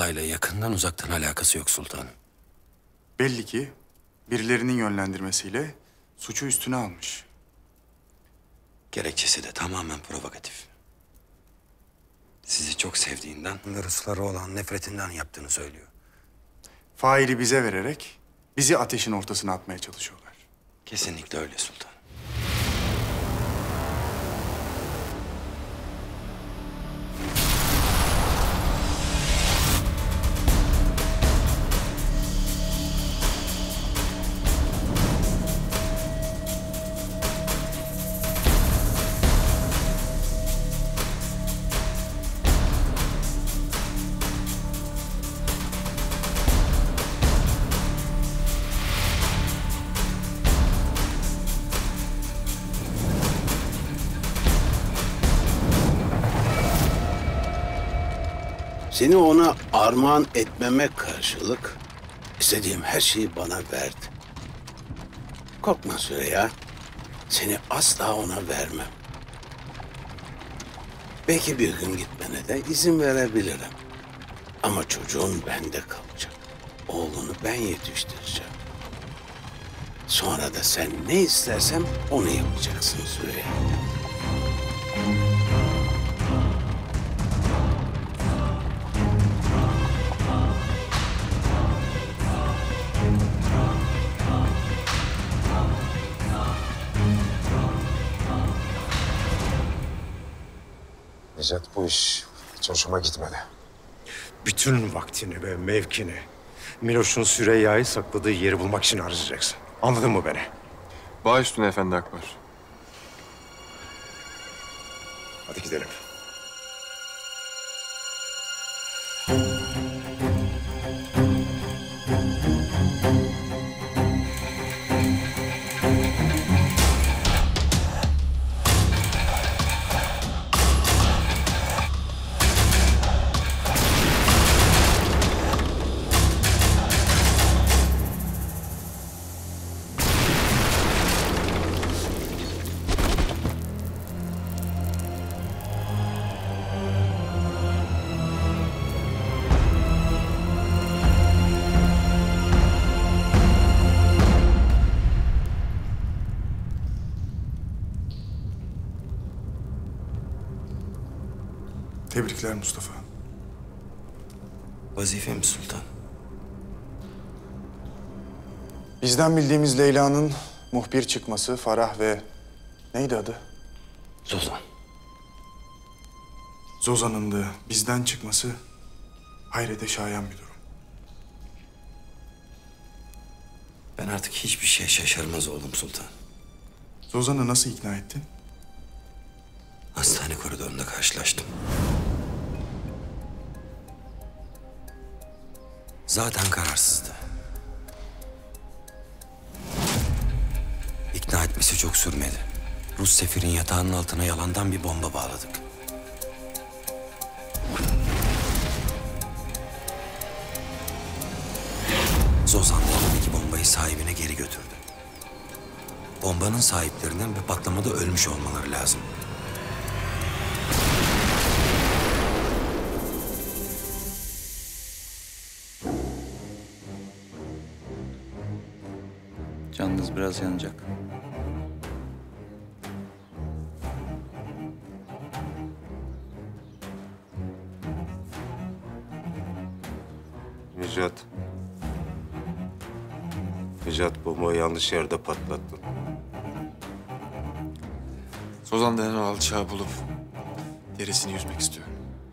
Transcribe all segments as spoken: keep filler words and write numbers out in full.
olayla yakından uzaktan alakası yok sultanım. Belli ki birilerinin yönlendirmesiyle suçu üstüne almış. Gerekçesi de tamamen provokatif. Sizi çok sevdiğinden, Ruslara olan nefretinden yaptığını söylüyor. Faili bize vererek bizi ateşin ortasına atmaya çalışıyorlar. Kesinlikle öyle sultanım. Seni ona armağan etmeme karşılık istediğim her şeyi bana verdi. Korkma Süreyya, seni asla ona vermem. Belki bir gün gitmene de izin verebilirim. Ama çocuğun bende kalacak. Oğlunu ben yetiştireceğim. Sonra da sen ne istersem onu yapacaksın Süreyya. Necat, bu iş hiç hoşuma gitmedi. Bütün vaktini ve mevkini Miloş'un Süreyya'yı sakladığı yeri bulmak için harcayacaksın. Anladın mı beni? Baş üstüne Efendi Akbar. Hadi gidelim. Tebrikler Mustafa. Vazifem sultan. Bizden bildiğimiz Leyla'nın muhbir çıkması, Farah ve neydi adı? Zozan. Zozan'ın da bizden çıkması hayrete şayan bir durum. Ben artık hiçbir şeye şaşırmaz oldum sultan. Zozan'ı nasıl ikna ettin? Hastane koridorunda karşılaştım. Zaten kararsızdı. İkna etmesi çok sürmedi. Rus sefirin yatağının altına yalandan bir bomba bağladık. Zozan elindeki bombayı sahibine geri götürdü. Bombanın sahiplerinin bir patlamada ölmüş olmaları lazım. Canınız biraz yanacak. Necat. Necat, bombayı yanlış yerde patlattın. Zozan denen o alçağı bulup derisini yüzmek istiyorum.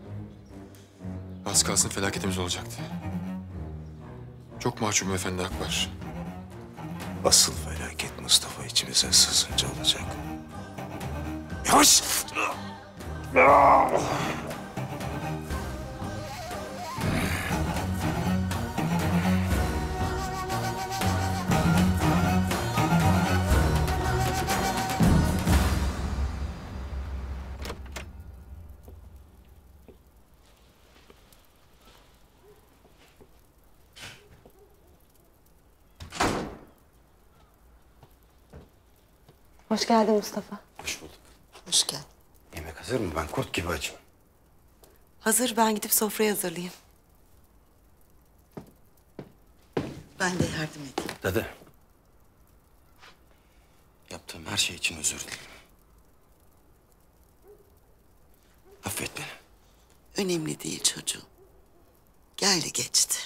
Az kalsın felaketimiz olacaktı. Çok mahcubum Efendi Akbar. Asıl felaket Mustafa içimize sızınca olacak. Yavaş! Hoş geldin Mustafa. Hoş bulduk. Hoş geldin. Yemek hazır mı? Ben kurt gibi açım. Hazır, ben gidip sofrayı hazırlayayım. Ben de yardım edeyim. Dede. Yaptığım her şey için özür dilerim. Affet beni. Önemli değil çocuğum. Geldi geçti.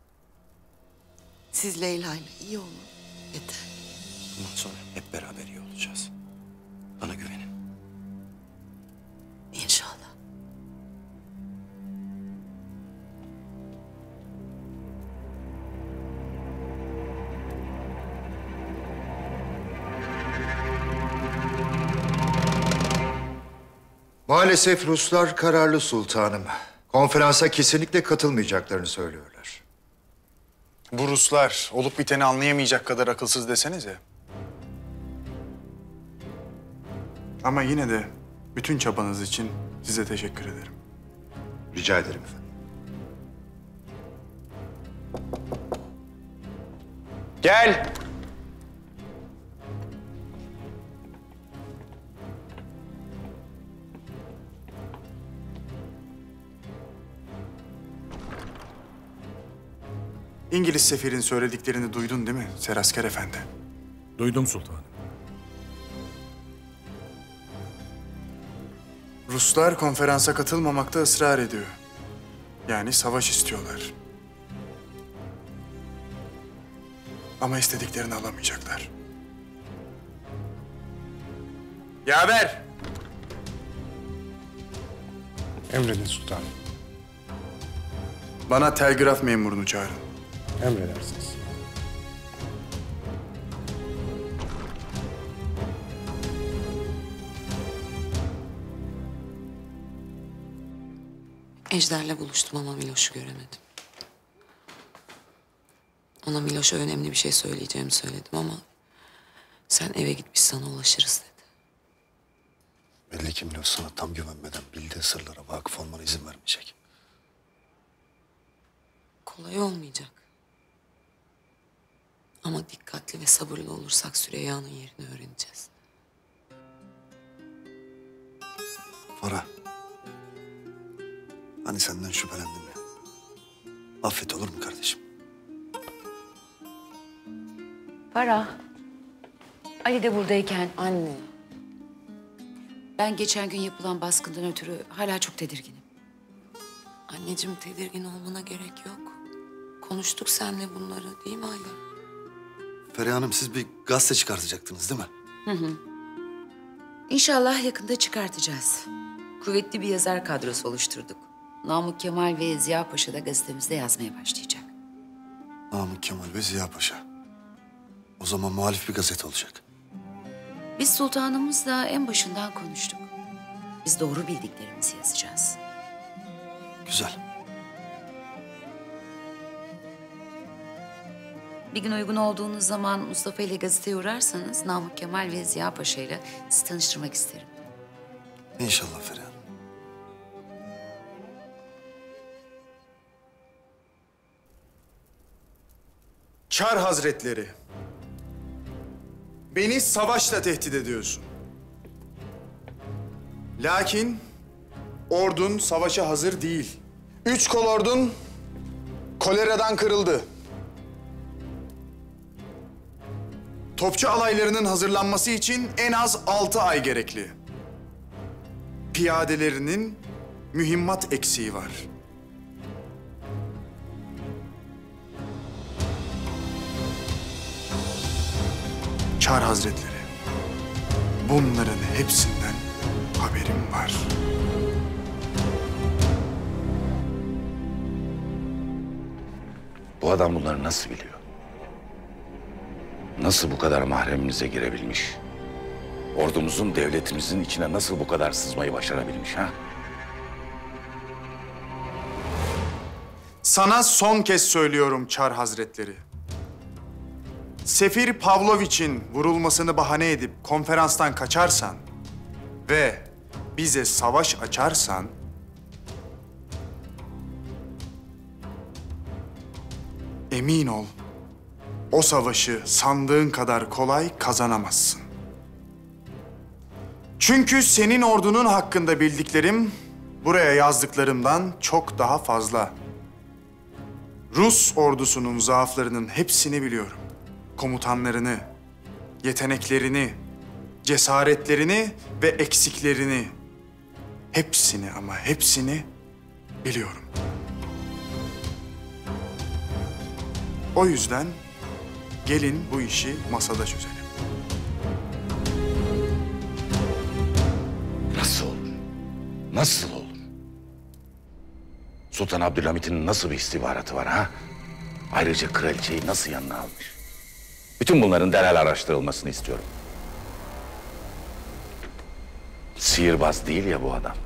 Siz Leyla'yla iyi olun. Yeter. Bundan sonra hep beraber iyi olacağız. Bana güvenin. İnşallah. Maalesef Ruslar kararlı sultanım. Konferansa kesinlikle katılmayacaklarını söylüyorlar. Bu Ruslar olup biteni anlayamayacak kadar akılsız desenize. Ama yine de bütün çabanız için size teşekkür ederim. Rica ederim efendim. Gel. İngiliz sefirin söylediklerini duydun değil mi Serasker Efendi? Duydum sultanım. Ruslar konferansa katılmamakta ısrar ediyor. Yani savaş istiyorlar. Ama istediklerini alamayacaklar. Yaver! Emredin sultanım. Bana telgraf memurunu çağırın. Emredersiniz. Ejder'le buluştum ama Miloş'u göremedim. Ona Miloş'a önemli bir şey söyleyeceğimi söyledim ama... sen eve git, biz sana ulaşırız dedi. Belli ki Miloş sana tam güvenmeden bildiği sırlara vakıf olmana izin vermeyecek. Kolay olmayacak. Ama dikkatli ve sabırlı olursak Süreyya'nın yerini öğreneceğiz. Farah. Hani senden şüphelendim ya. Affet olur mu kardeşim? Farah. Ali de buradayken Anne. ben geçen gün yapılan baskından ötürü hala çok tedirginim. Anneciğim, tedirgin olmana gerek yok. Konuştuk seninle bunları, değil mi Ayla? Feriha Hanım, siz bir gazete çıkartacaktınız değil mi? Hı hı. İnşallah yakında çıkartacağız. Kuvvetli bir yazar kadrosu oluşturduk. Namık Kemal ve Ziya Paşa da gazetemizde yazmaya başlayacak. Namık Kemal ve Ziya Paşa. O zaman muhalif bir gazete olacak. Biz sultanımızla en başından konuştuk. Biz doğru bildiklerimizi yazacağız. Güzel. Bir gün uygun olduğunuz zaman Mustafa ile gazeteye uğrarsanız Namık Kemal ve Ziya Paşa ile sizi tanıştırmak isterim. İnşallah Feriha Hanım. Çar Hazretleri, beni savaşla tehdit ediyorsun. Lakin ordun savaşa hazır değil. Üç kol ordun koleradan kırıldı. Topçu alaylarının hazırlanması için en az altı ay gerekli. Piyadelerinin mühimmat eksiği var. Çar Hazretleri, bunların hepsinden haberim var. Bu adam bunları nasıl biliyor? Nasıl bu kadar mahremimize girebilmiş? Ordumuzun, devletimizin içine nasıl bu kadar sızmayı başarabilmiş ha? Sana son kez söylüyorum Çar Hazretleri. Sefir Pavloviç'in vurulmasını bahane edip konferanstan kaçarsan ve bize savaş açarsan emin ol, o savaşı sandığın kadar kolay kazanamazsın. Çünkü senin ordunun hakkında bildiklerim buraya yazdıklarımdan çok daha fazla. Rus ordusunun zaaflarının hepsini biliyorum. Komutanlarını, yeteneklerini, cesaretlerini ve eksiklerini. Hepsini ama hepsini biliyorum. O yüzden gelin bu işi masada çözelim. Nasıl olur? Nasıl olur? Sultan Abdülhamit'in nasıl bir istihbaratı var ha? Ayrıca kraliçeyi nasıl yanına almış? Bütün bunların derhal araştırılmasını istiyorum. Sihirbaz değil ya bu adam.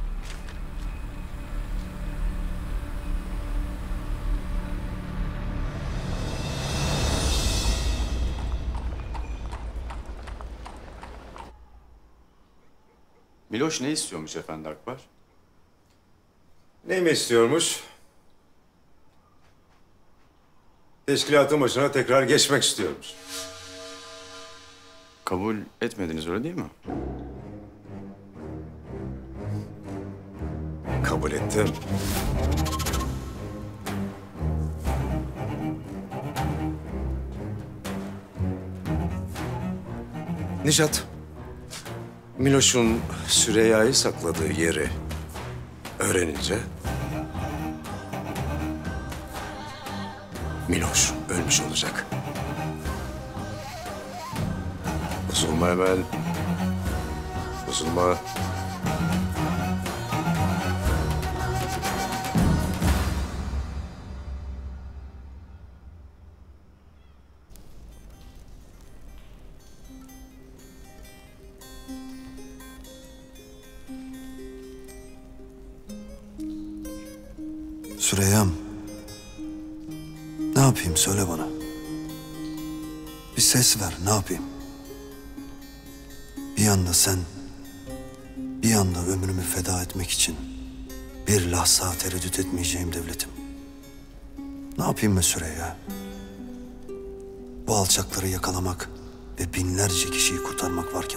Miloş ne istiyormuş Efendi Akbar? Ne mi istiyormuş? Teşkilatın başına tekrar geçmek istiyormuş. Kabul etmediniz öyle değil mi? Kabul ettim. Nişat, Miloş'un Süreyya'yı sakladığı yeri öğrenince Miloş ölmüş olacak. Bozulma Emel. Bozulma. Süreyya'm. Ne yapayım söyle bana. Bir ses ver, ne yapayım? Bir yanda sen, bir yanda ömrümü feda etmek için bir lahza tereddüt etmeyeceğim devletim. Ne yapayım be Süreyya? Bu alçakları yakalamak ve binlerce kişiyi kurtarmak varken.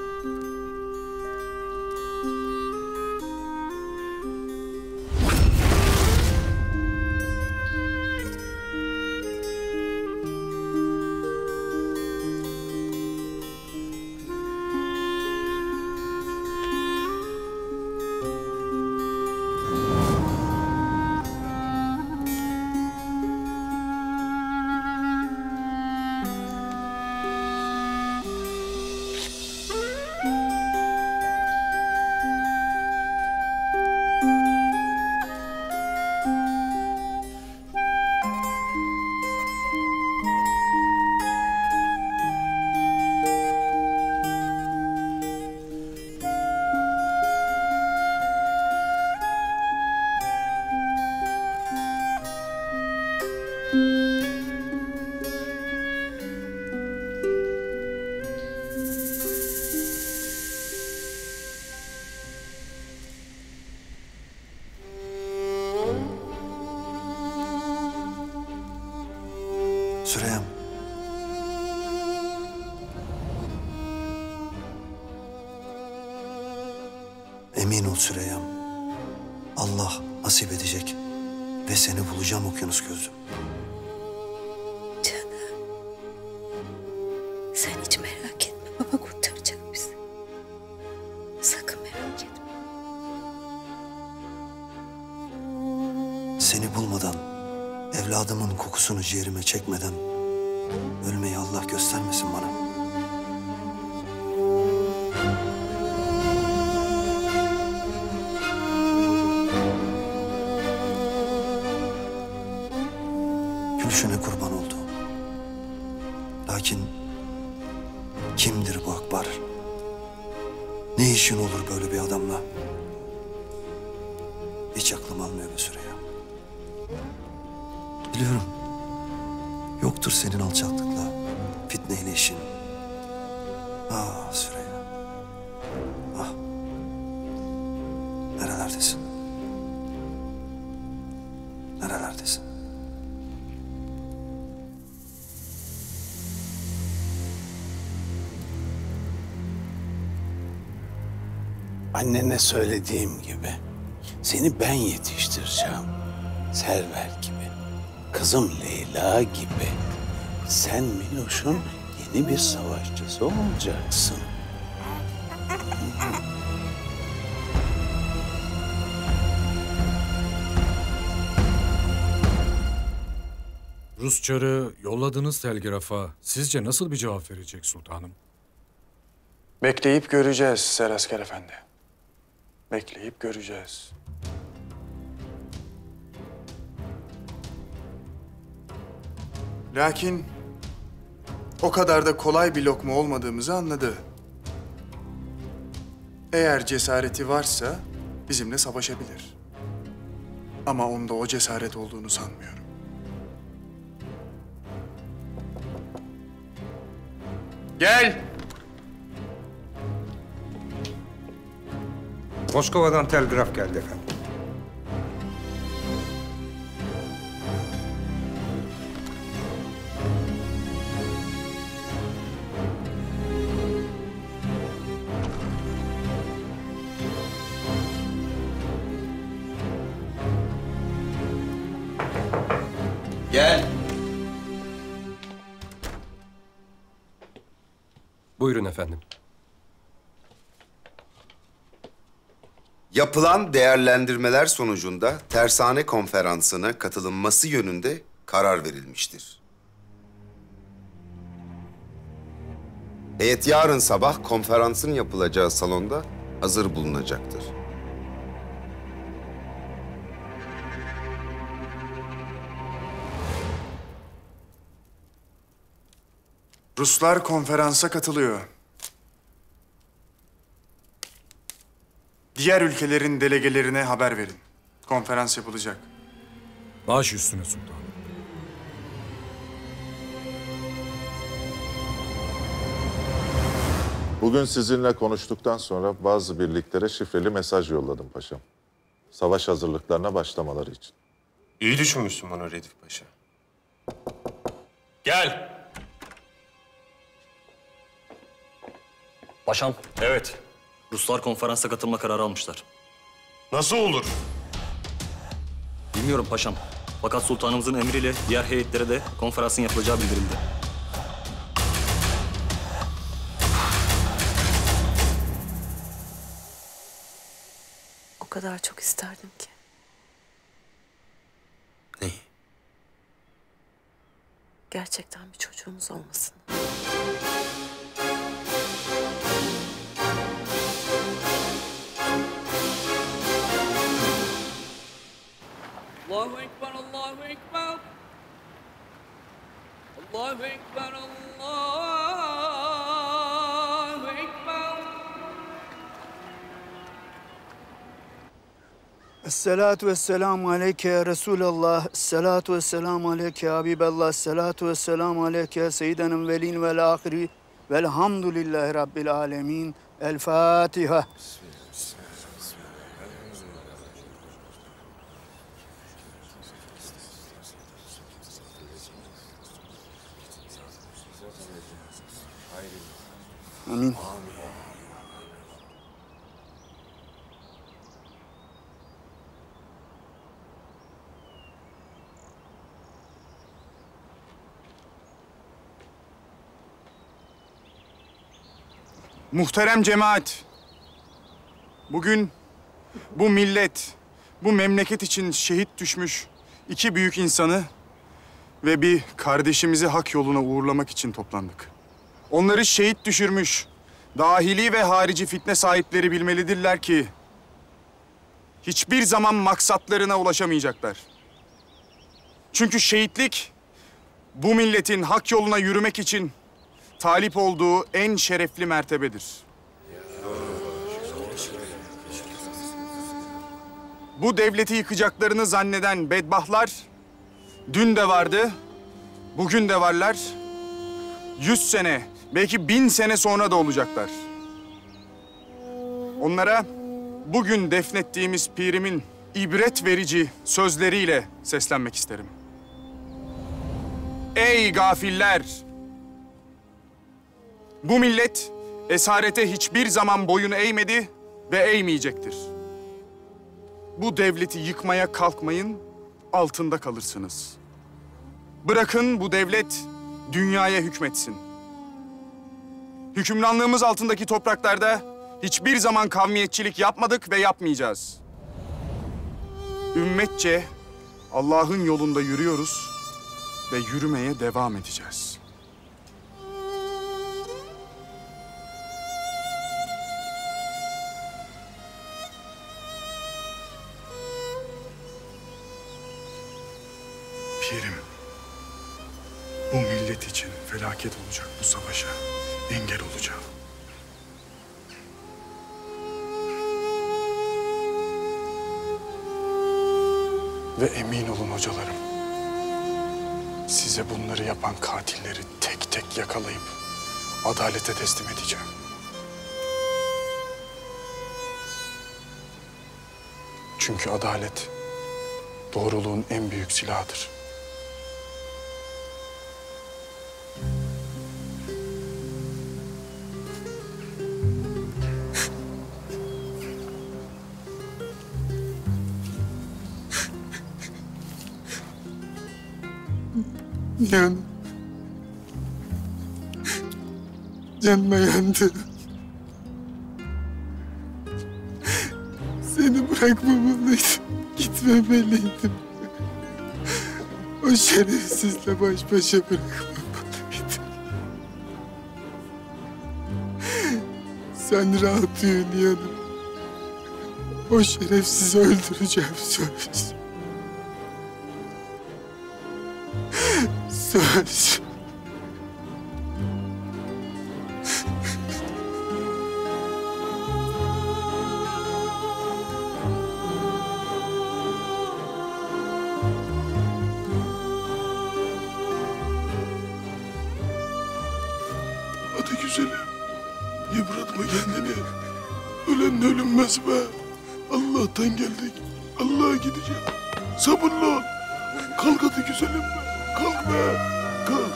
Süreyya'm. Emin ol Süreyya'm. Allah nasip edecek ve seni bulacağım okyanus gözlüm. Canım. Sen hiç merak etme. Baba kurtaracak bizi. Sakın merak etme. Seni bulmadan, evladımın kokusunu ciğerime çekmeden ölmeyi Allah göstermesin bana. Gülüşüne kurban oldu. Lakin kimdir bu Akbar? Ne işin olur böyle bir adamla? Hiç aklım almıyor be Süreyya. Biliyorum. Yoktur senin alçaklıkla, fitneyle işin. Ah Süreyya. Ah. Nerelerdesin? Nerelerdesin? Annene söylediğim gibi seni ben yetiştireceğim. Server gibi. kızım Leyla gibi sen Miloş'un yeni bir savaşçısı olacaksın. Rus çarı yolladığınız telgrafa sizce nasıl bir cevap verecek sultanım? Bekleyip göreceğiz Serasker Efendi. Bekleyip göreceğiz. Lakin o kadar da kolay bir lokma olmadığımızı anladı. Eğer cesareti varsa bizimle savaşabilir. Ama onda o cesaret olduğunu sanmıyorum. Gel! Moskova'dan telgraf geldi efendim. Gel. Buyurun efendim. Yapılan değerlendirmeler sonucunda tersane konferansına katılınması yönünde karar verilmiştir. Heyet yarın sabah konferansın yapılacağı salonda hazır bulunacaktır. Ruslar konferansa katılıyor. Diğer ülkelerin delegelerine haber verin. Konferans yapılacak. Baş üstüne sultanım. Bugün sizinle konuştuktan sonra bazı birliklere şifreli mesaj yolladım paşam. Savaş hazırlıklarına başlamaları için. İyi düşünmüşsün bana Redif Paşa. Gel. Paşam, Evet. Ruslar konferansa katılma kararı almışlar. Nasıl olur? Bilmiyorum paşam. Fakat sultanımızın emriyle diğer heyetlere de konferansın yapılacağı bildirildi. O kadar çok isterdim ki. Neyi? Gerçekten bir çocuğumuz olmasın. Allahu Ekber, Allahu Ekber. Allahu Ekber, Allahu Ekber. Esselatu vesselamu aleyke ya Resulallah. Esselatu vesselamu aleyke ya Habiballah. Esselatu vesselamu aleyke ya Seyyiden velin vel ahiri. Velhamdülillahi Rabbil alemin. El Fatiha. Amin. Muhterem cemaat, bugün bu millet, bu memleket için şehit düşmüş iki büyük insanı ve bir kardeşimizi hak yoluna uğurlamak için toplandık. Onları şehit düşürmüş, dahili ve harici fitne sahipleri bilmelidirler ki hiçbir zaman maksatlarına ulaşamayacaklar. Çünkü şehitlik bu milletin hak yoluna yürümek için talip olduğu en şerefli mertebedir. Bu devleti yıkacaklarını zanneden bedbahtlar dün de vardı, bugün de varlar. Yüz sene, belki bin sene sonra da olacaklar. Onlara bugün defnettiğimiz pirimin ibret verici sözleriyle seslenmek isterim. Ey gafiller! Bu millet esarete hiçbir zaman boyun eğmedi ve eğmeyecektir. Bu devleti yıkmaya kalkmayın, altında kalırsınız. Bırakın bu devlet dünyaya hükmetsin. Hükümranlığımız altındaki topraklarda hiçbir zaman kavmiyetçilik yapmadık ve yapmayacağız. Ümmetçe Allah'ın yolunda yürüyoruz ve yürümeye devam edeceğiz. Pirim, bu millet için felaket olacak bu savaşa engel olacağım. Ve emin olun hocalarım, size bunları yapan katilleri tek tek yakalayıp adalete teslim edeceğim. Çünkü adalet doğruluğun en büyük silahıdır. Yan. Canıma yandı. Seni bırakmamalıydım. Gitmemeliydim. O şerefsizle baş başa bırakmamalıydım. Sen rahat uyu Nihan'ım. O şerefsizi öldüreceğim söz. Söz. Hadi güzelim. Yıpratma kendini. Ölen de ölünmez be. Allah'tan geldik. Allah'a gideceğim. Sabırlı ol. Kalk hadi güzelim be. Kalk be. Kalk.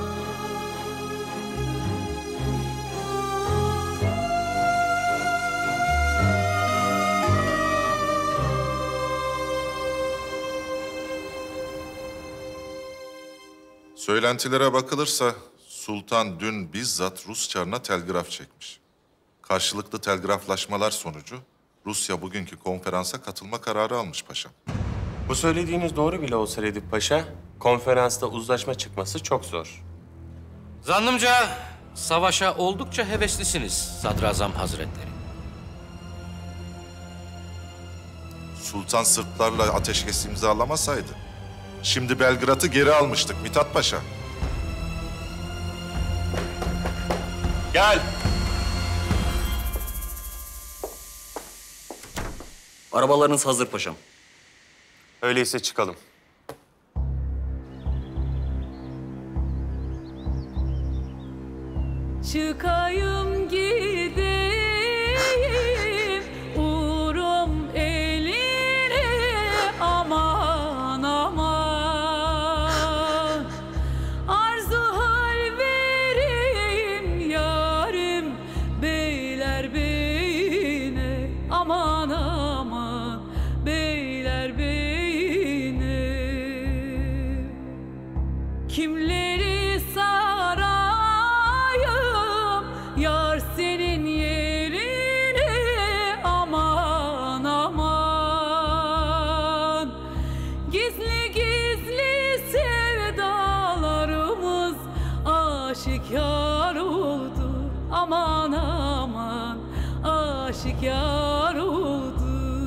Söylentilere bakılırsa Sultan dün bizzat Rus çarına telgraf çekmiş. Karşılıklı telgraflaşmalar sonucu Rusya bugünkü konferansa katılma kararı almış paşam. Bu söylediğiniz doğru bile olsa Redip Paşa, konferansta uzlaşma çıkması çok zor. Zannımca savaşa oldukça heveslisiniz Sadrazam Hazretleri. Sultan Sırplarla ateşkes imzalamasaydı şimdi Belgrad'ı geri almıştık Mithat Paşa. Gel. Arabalarınız hazır paşam. Öyleyse çıkalım. Çıkayım gideyim uğrum eline aman aman arzu hal vereyim yarim beyler beyine aman aman beyler beyine kimleri sarayım yar senin yerine aman aman gizli gizli sevdalarımız aşikar oldu aman aman aşikar oldu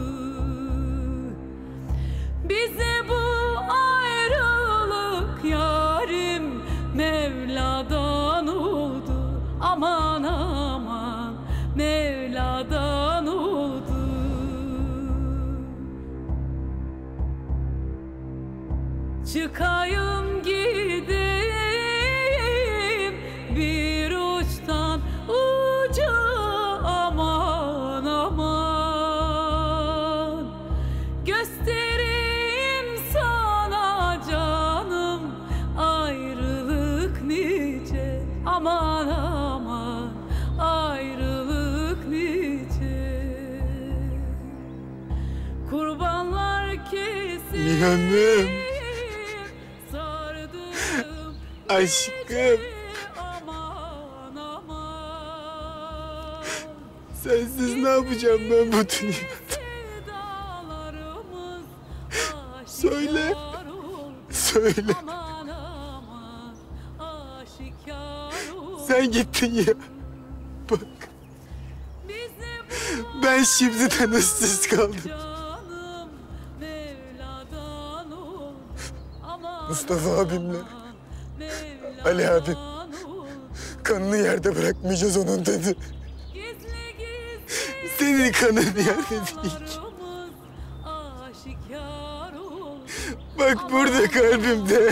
bize bu ayrılık yarim Mevla'dan oldu aman aman Mevla'dan oldu çıkayım gideyim bir uçtan uca aman aman göstereyim sana canım ayrılık nice aman aman ayrılık nice kurbanlar kesilip Nihan'ım. sardı Aşkım. Sensiz ne yapacağım ben bu dünyada? Söyle. Söyle. Sen gittin ya. Bak. Ben şimdiden ıssız kaldım. Mustafa abimle Ali abim kanını yerde bırakmayacağız onun dedi. Senin kanın yerde değil. Bak burada kalbimde.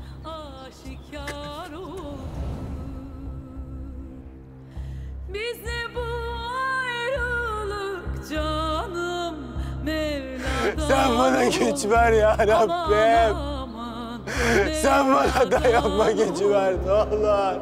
Sen bana güç ver ya Rabbim. Sen bana dayanma gücü ver ne olur.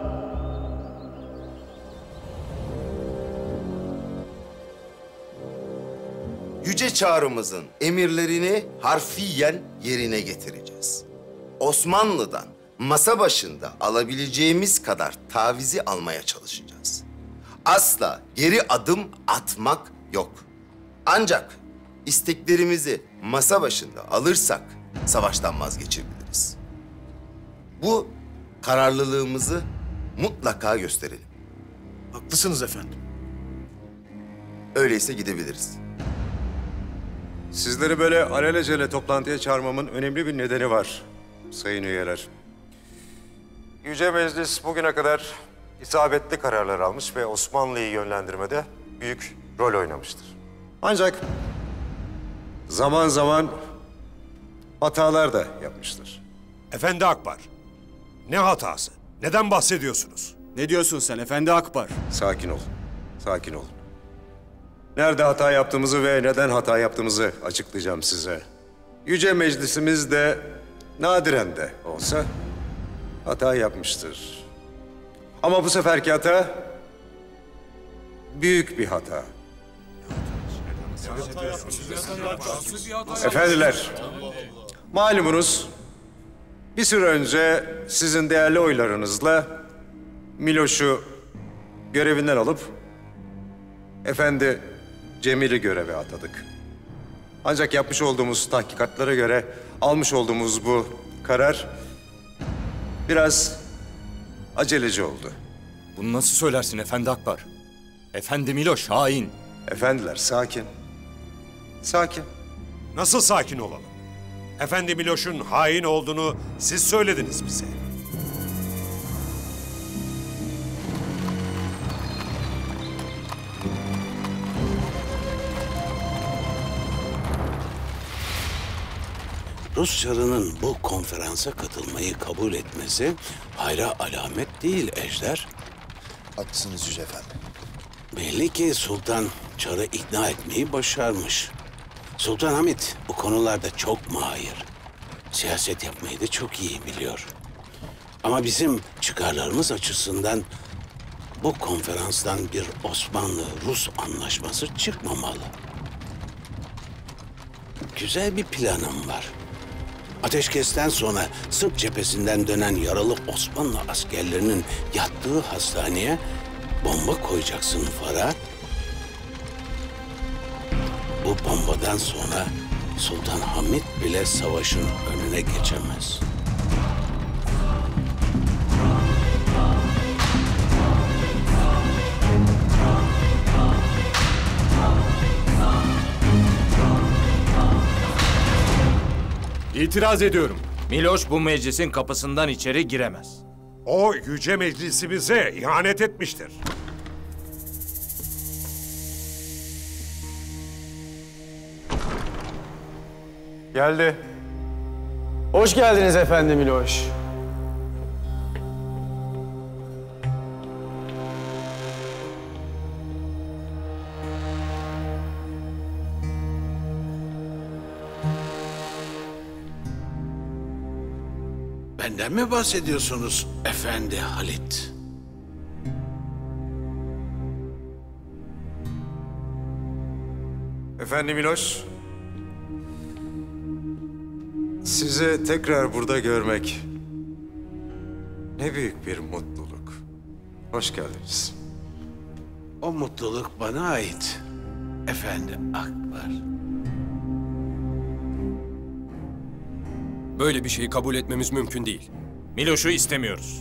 Yüce Çağrımızın emirlerini harfiyen yerine getireceğiz. Osmanlı'dan masa başında alabileceğimiz kadar tavizi almaya çalışacağız. Asla geri adım atmak yok. Ancak isteklerimizi masa başında alırsak savaştan vazgeçebiliriz. Bu kararlılığımızı mutlaka gösterelim. Haklısınız efendim. Öyleyse gidebiliriz. Sizleri böyle alelacele toplantıya çağırmamın önemli bir nedeni var sayın üyeler. Yüce Meclis bugüne kadar isabetli kararlar almış ve Osmanlı'yı yönlendirmede büyük rol oynamıştır. Ancak zaman zaman hatalar da yapmıştır. Efendi Akbar, ne hatası? Neden bahsediyorsunuz? Ne diyorsun sen Efendi Akbar? Sakin ol, sakin ol. Nerede hata yaptığımızı ve neden hata yaptığımızı açıklayacağım size. Yüce Meclisimiz de nadiren de olsa hata yapmıştır. Ama bu seferki hata büyük bir hata. Efendiler, malumunuz bir süre önce sizin değerli oylarınızla Miloş'u görevinden alıp Efendi Cemil'i göreve atadık. Ancak yapmış olduğumuz tahkikatlara göre almış olduğumuz bu karar biraz aceleci oldu. Bunu nasıl söylersin Efendi Akbar? Efendi Miloş hain. Efendiler sakin. Sakin. Nasıl sakin olalım? Efendi Miloş'un hain olduğunu siz söylediniz bize. Rus Çarı'nın bu konferansa katılmayı kabul etmesi hayra alamet değil Ejder. Haklısınız Yüce Efendi. Belli ki Sultan Çar'ı ikna etmeyi başarmış. Sultan Hamit bu konularda çok mahir. Siyaset yapmayı da çok iyi biliyor. Ama bizim çıkarlarımız açısından bu konferanstan bir Osmanlı-Rus anlaşması çıkmamalı. Güzel bir planım var. Ateşkesten sonra Sırp cephesinden dönen yaralı Osmanlı askerlerinin yattığı hastaneye bomba koyacaksın Farah. Bu bombadan sonra Sultan Hamit bile savaşın önüne geçemez. İtiraz ediyorum. Miloş bu meclisin kapısından içeri giremez. O yüce meclisimize ihanet etmiştir. Geldi. Hoş geldiniz Efendi Miloş. Benden mi bahsediyorsunuz Efendi Halit? Efendi Miloş, sizi tekrar burada görmek Ne büyük bir mutluluk. Hoş geldiniz. O mutluluk bana ait. Efendi Akbar. Böyle bir şeyi kabul etmemiz mümkün değil. Miloş'u istemiyoruz.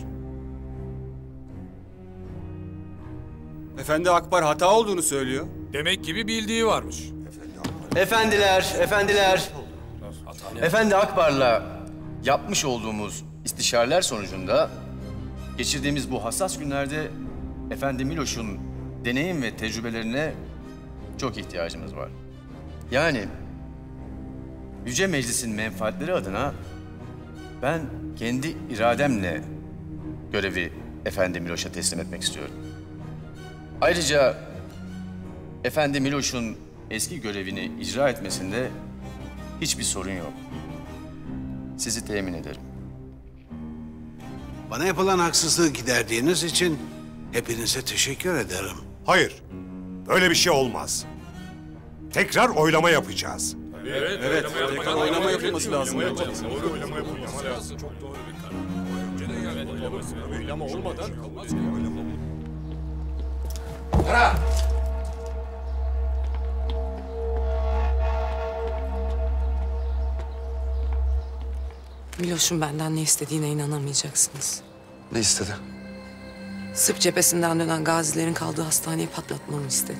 Efendi Akbar hata olduğunu söylüyor. Demek ki bir bildiği varmış. Efendiler, efendiler. Efendi Akbar'la yapmış olduğumuz istişareler sonucunda geçirdiğimiz bu hassas günlerde Efendi Miloş'un deneyim ve tecrübelerine çok ihtiyacımız var. Yani Yüce Meclis'in menfaatleri adına ben kendi irademle görevi Efendi Miloş'a teslim etmek istiyorum. Ayrıca Efendi Miloş'un eski görevini icra etmesinde hiçbir sorun yok. Sizi temin ederim. Bana yapılan haksızlığı giderdiğiniz için hepinize teşekkür ederim. Hayır, böyle bir şey olmaz. Tekrar oylama yapacağız. Evet, evet. Tekrar oylama yapılması lazım. Oylama yapılması lazım. Çok doğru bir karar. Önceden yani oylama olmadan olmaz ki. Para! Miloş'un benden ne istediğine inanamayacaksınız. Ne istedi? Sırp cephesinden dönen gazilerin kaldığı hastaneyi patlatmamı istedi.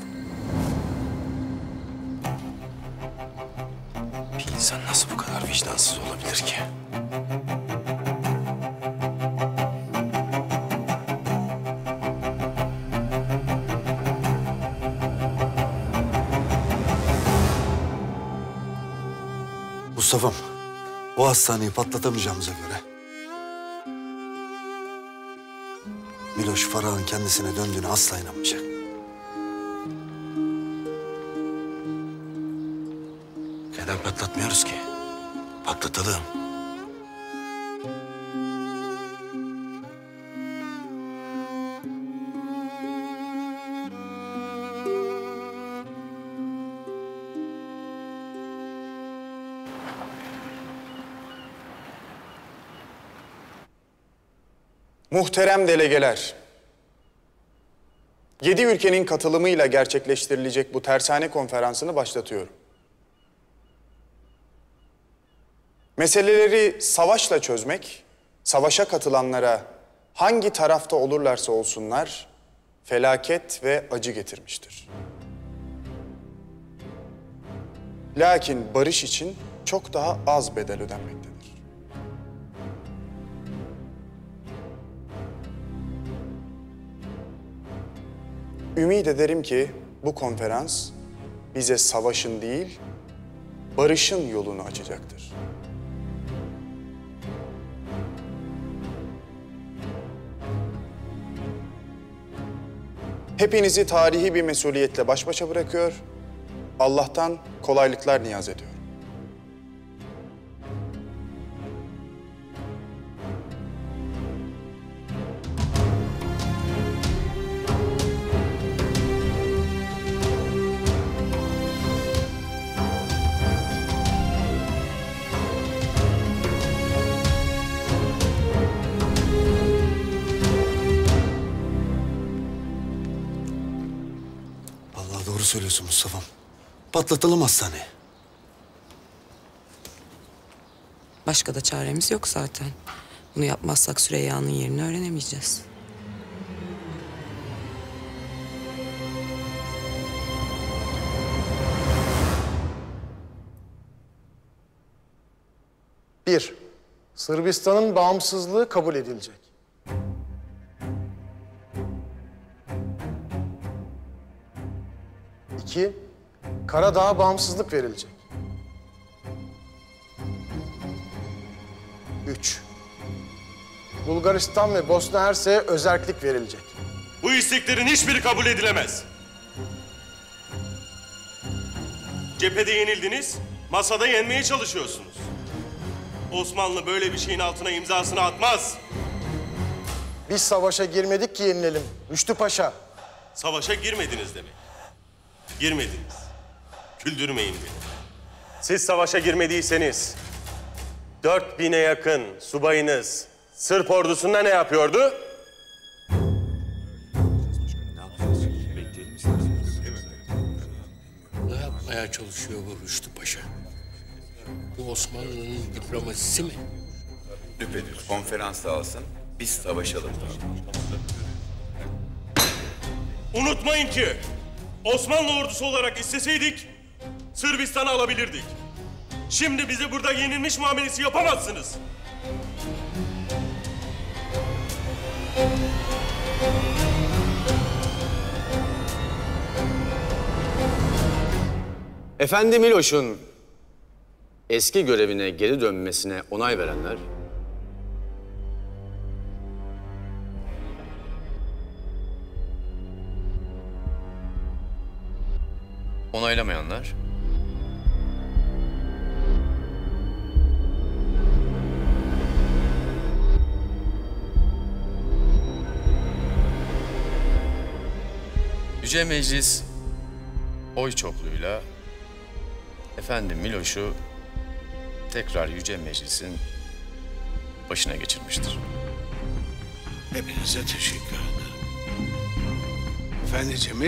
Bir insan nasıl bu kadar vicdansız olabilir ki? Mustafa'm, o hastaneyi patlatamayacağımıza göre Miloş Farah'ın kendisine döndüğüne asla inanmayacak. Neden patlatmıyoruz ki? Patlatalım. Muhterem delegeler, yedi ülkenin katılımıyla gerçekleştirilecek bu tersane konferansını başlatıyorum. Meseleleri savaşla çözmek, savaşa katılanlara hangi tarafta olurlarsa olsunlar, felaket ve acı getirmiştir. Lakin barış için çok daha az bedel ödenmektedir. Ümid ederim ki bu konferans bize savaşın değil, barışın yolunu açacaktır. Hepinizi tarihi bir mesuliyetle baş başa bırakıyor, Allah'tan kolaylıklar niyaz ediyorum. Vallahi doğru söylüyorsun Mustafa'm. Patlatalım hastaneyi. Başka da çaremiz yok zaten. Bunu yapmazsak Süreyya'nın yerini öğrenemeyeceğiz. Bir, Sırbistan'ın bağımsızlığı kabul edilecek. İki, Karadağ'a bağımsızlık verilecek. Üç, Bulgaristan ve Bosna Hersek'e özerklik verilecek. Bu isteklerin hiçbiri kabul edilemez. Cephede yenildiniz, masada yenmeye çalışıyorsunuz. Osmanlı böyle bir şeyin altına imzasını atmaz. Biz savaşa girmedik ki yenilelim Rüştü Paşa. Savaşa girmediniz demek. Girmediniz. Güldürmeyin beni. Siz savaşa girmediyseniz dört bine yakın subayınız, Sırp ordusunda ne yapıyordu? Ne yapmaya çalışıyor bu Rüştü Paşa? Bu Osmanlı'nın diplomasisi mi? Düpedüz konferans alsın, biz savaşalım. Unutmayın ki Osmanlı ordusu olarak isteseydik Sırbistan'ı alabilirdik. Şimdi bize burada yenilmiş muamelesi yapamazsınız. Efendi Miloş'un eski görevine geri dönmesine onay verenler, onaylamayanlar, Yüce Meclis oy çokluğuyla Efendi Miloş'u tekrar Yüce Meclis'in başına geçirmiştir. Hepinize teşekkür ederim. Efendi Cemil.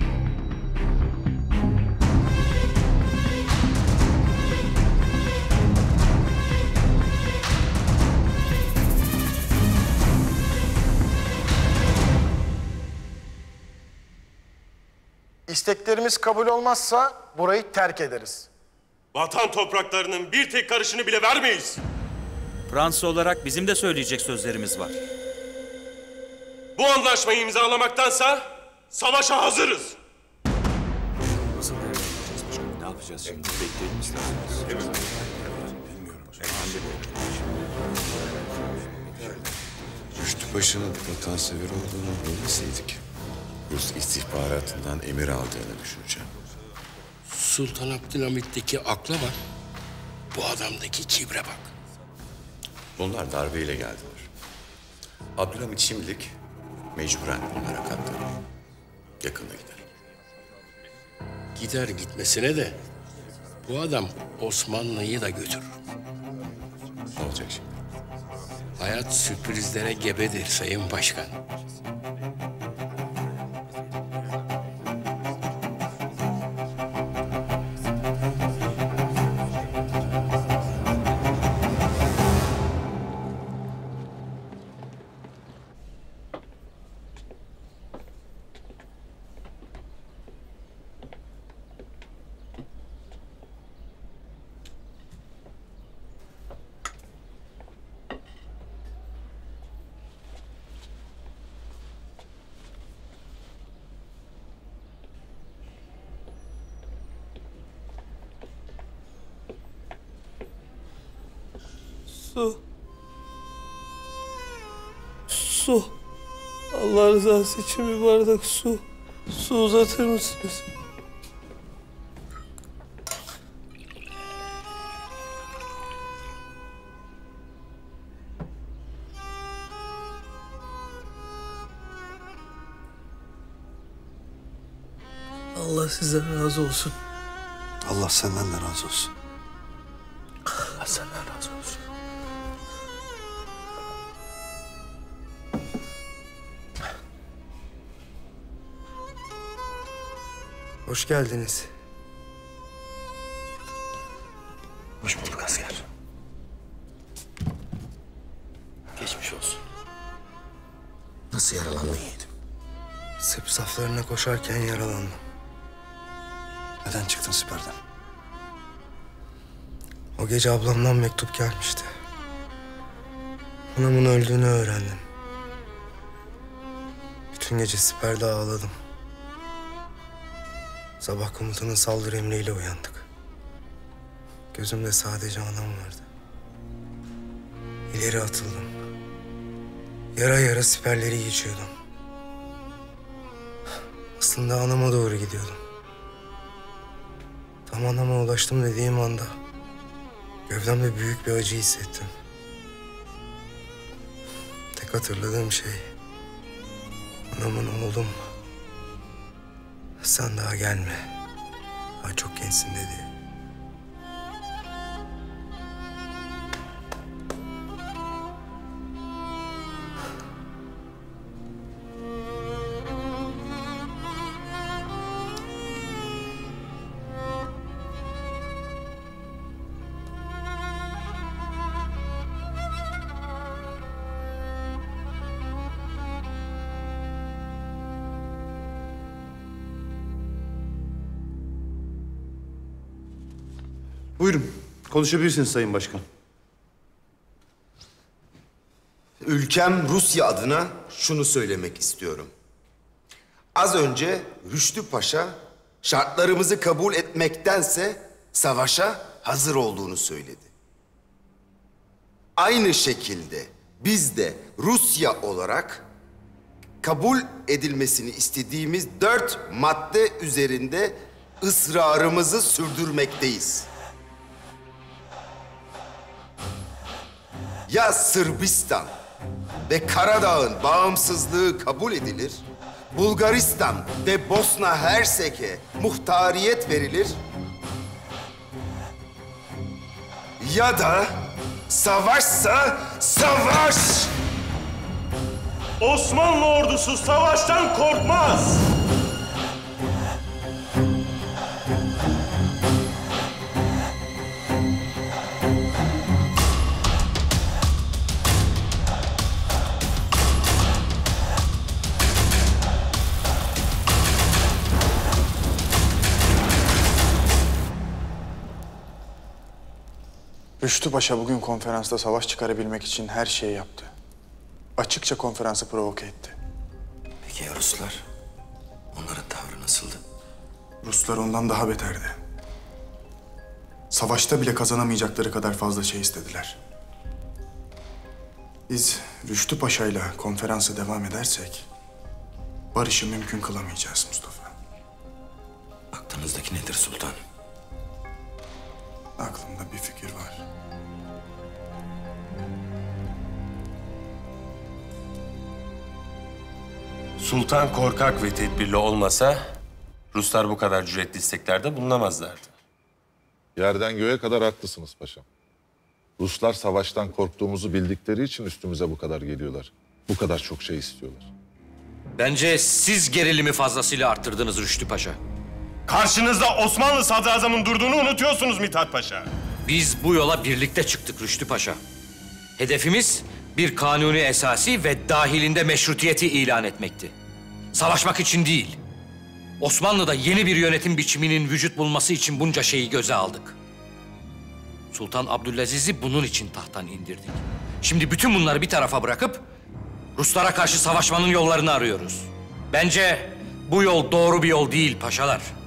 İsteklerimiz kabul olmazsa burayı terk ederiz. Vatan topraklarının bir tek karışını bile vermeyiz. Fransız olarak bizim de söyleyecek sözlerimiz var. Bu anlaşmayı imzalamaktansa savaşa hazırız. Nasıl değerlendireceğiz başkanım? Ne yapacağız şimdi? Bekleyelim isterseniz. Evet. Bilmiyorum. Rüştü Paşa'nın vatansever olduğunu bilmeseydik, Rus istihbaratından emir aldığını düşüneceğim. Sultan Abdülhamit'teki akla bak, bu adamdaki kibre bak. Bunlar darbeyle geldiler. Abdülhamit şimdilik mecburen bunlara katlanır. Yakında gider. Gider gitmesine de bu adam Osmanlı'yı da götürür. Ne olacak şimdi? Hayat sürprizlere gebedir Sayın Başkan. Su. Su. Allah rızası için bir bardak su. Su uzatır mısınız? Allah sizden razı olsun. Allah senden de razı olsun. Allah senden razı olsun. Hoş geldiniz. Hoş bulduk asker. Geçmiş olsun. Nasıl yaralandın yiğidim? Sırp saflarına koşarken yaralandım. Neden çıktın siperden? O gece ablamdan mektup gelmişti. Anamın öldüğünü öğrendim. Bütün gece siperde ağladım. Sabah komutanın saldırı emriyle uyandık. Gözümde sadece anam vardı. İleri atıldım. Yara yara siperleri geçiyordum. Aslında anama doğru gidiyordum. Tam anama ulaştım dediğim anda gövdemde büyük bir acı hissettim. Tek hatırladığım şey anamın oğlum sen daha gelme. Daha çok gençsin dedi. Buyurun, konuşabilirsiniz Sayın Başkan. Ülkem Rusya adına şunu söylemek istiyorum. Az önce Rüştü Paşa şartlarımızı kabul etmektense savaşa hazır olduğunu söyledi. Aynı şekilde biz de Rusya olarak kabul edilmesini istediğimiz dört madde üzerinde ısrarımızı sürdürmekteyiz. Ya Sırbistan ve Karadağ'ın bağımsızlığı kabul edilir, Bulgaristan ve Bosna Hersek'e muhtariyet verilir ya da savaşsa savaş! Osmanlı ordusu savaştan korkmaz. Rüştü Paşa bugün konferansta savaş çıkarabilmek için her şeyi yaptı. Açıkça konferansı provoke etti. Peki ya Ruslar? Onların tavrı nasıldı? Ruslar ondan daha beterdi. Savaşta bile kazanamayacakları kadar fazla şey istediler. Biz Rüştü Paşa'yla konferansa devam edersek barışı mümkün kılamayacağız Mustafa. Aklınızdaki nedir sultan? Aklımda bir fikir var. Sultan korkak ve tedbirli olmasa Ruslar bu kadar cüretli isteklerde bulunamazlardı. Yerden göğe kadar haklısınız paşam. Ruslar savaştan korktuğumuzu bildikleri için üstümüze bu kadar geliyorlar. Bu kadar çok şey istiyorlar. Bence siz gerilimi fazlasıyla arttırdınız Rüştü Paşa. Karşınızda Osmanlı sadrazamın durduğunu unutuyorsunuz Mithat Paşa. Biz bu yola birlikte çıktık Rüştü Paşa. Hedefimiz bir kanuni esasi ve dahilinde meşrutiyeti ilan etmekti. Savaşmak için değil. Osmanlı'da yeni bir yönetim biçiminin vücut bulması için bunca şeyi göze aldık. Sultan Abdülaziz'i bunun için tahttan indirdik. Şimdi bütün bunları bir tarafa bırakıp Ruslara karşı savaşmanın yollarını arıyoruz. Bence bu yol doğru bir yol değil paşalar.